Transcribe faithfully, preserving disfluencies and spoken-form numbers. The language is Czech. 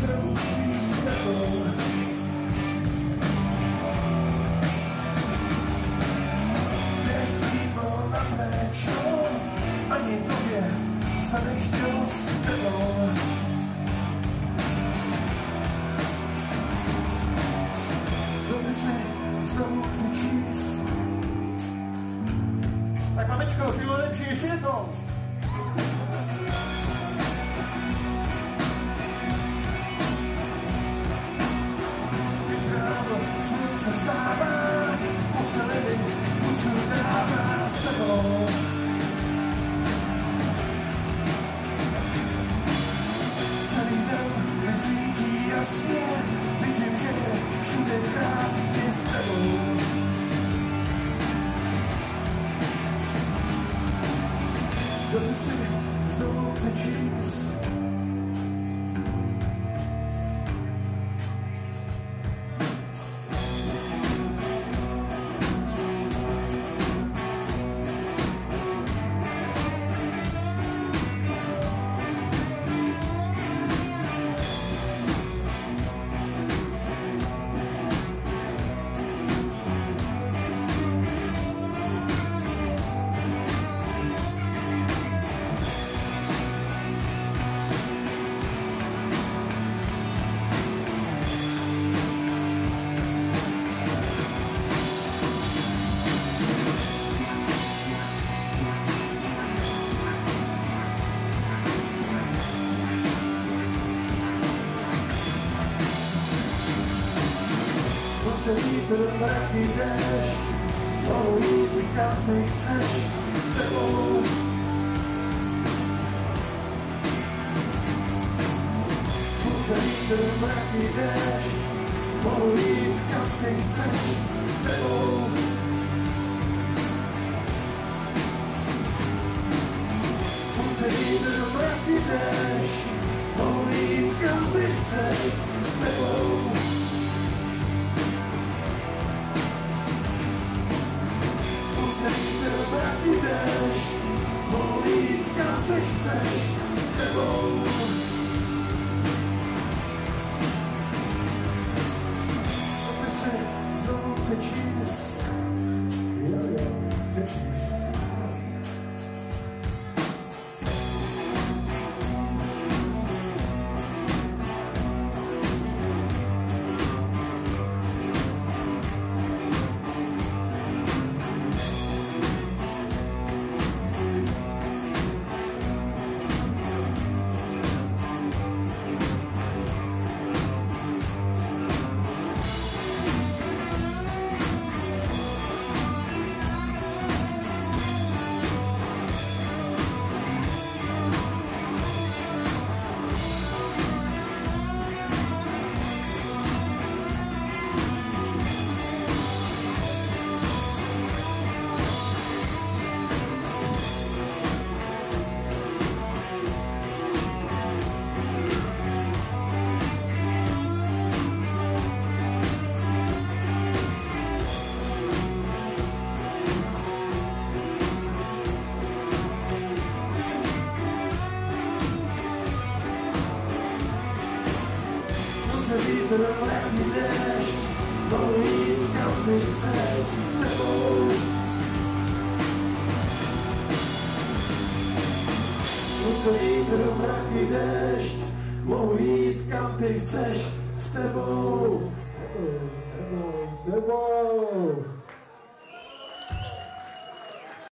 kroutí s tebou. Déšť přímo na tvé čelo, ani tobě se nechtělo s tebou. Dopisy znovu přečíst. Tak mamičko, chvíli lepší, ještě jednou. Když ráno slunce vstává, v posteli pusu dává s tebou. Celý den mi svítí jasně, vidím, že je všude krásně s tebou. Dopisy znovu přečíst. Slunce, vítr, mraky, déšť, mohou jít, kam ty chceš s tebou. Slunce, vítr, mraky, déšť, mohou jít, kam ty chceš s tebou. Slunce, vítr, mraky, déšť, mohou jít, kam ty chceš s tebou. Mraky, déšť, mohou jít, kam ty chceš s tebou. Dopisy znovu přečíst. Jo, jo, přečíst. Vítr, mraky, déšť, mohou jít, kam ty chceš s tebou. Slunce, vítr, mraky, déšť, mohou jít, kam ty chceš s tebou. S tebou, s tebou, s tebou.